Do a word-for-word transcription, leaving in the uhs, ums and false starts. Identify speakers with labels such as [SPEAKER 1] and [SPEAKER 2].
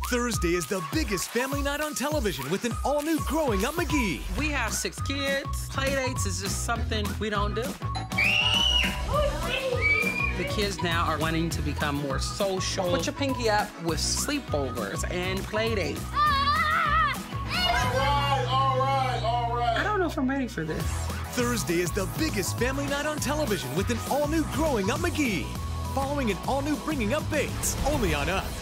[SPEAKER 1] Thursday is the biggest family night on television with an all-new Growing Up McGhee.
[SPEAKER 2] We have six kids. Playdates is just something we don't do. The kids now are wanting to become more social. Put your pinky up with sleepovers and playdates.
[SPEAKER 3] All right, all right, all right.
[SPEAKER 2] I don't know if I'm ready for this.
[SPEAKER 1] Thursday is the biggest family night on television with an all-new Growing Up McGhee. Following an all-new Bringing Up Bates, only on Up.